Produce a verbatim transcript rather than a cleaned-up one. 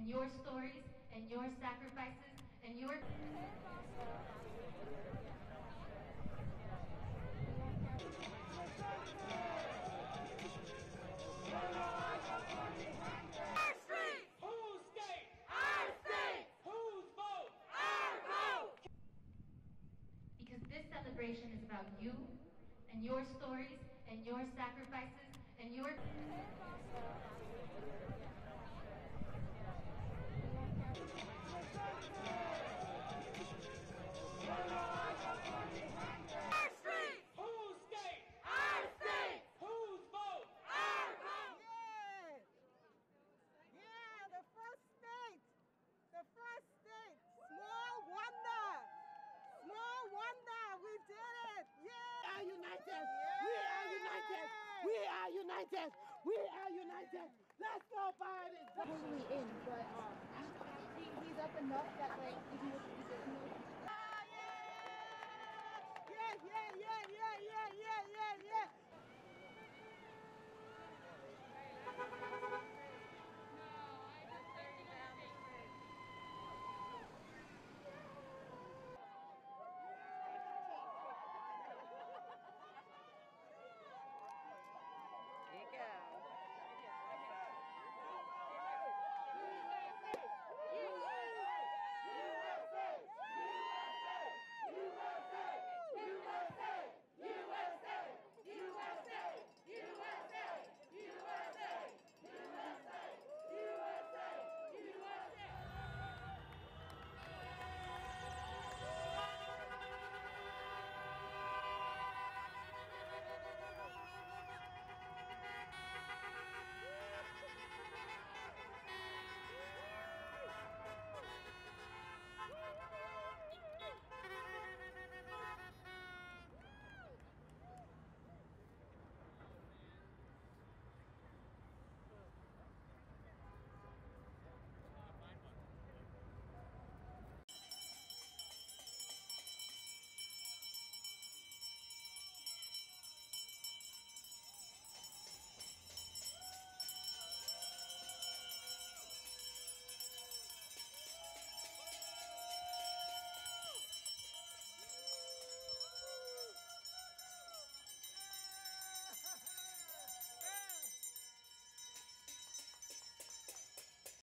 and your stories and your sacrifices and your... Our streets! Whose state? Our state! Whose vote? Our vote! Because this celebration is about you and your stories and your sacrifices and your... Our streets! Whose state? Our state! Whose vote? Our vote! Yeah! Yeah, the first state! The first state! Small wonder! Small wonder! We did it! Yeah! We are united! We are united! We are united! We are united! Let's go, Biden! Totally in, but um, he, he's up enough that like if you if you Ah, yeah! Yeah, yeah, yeah!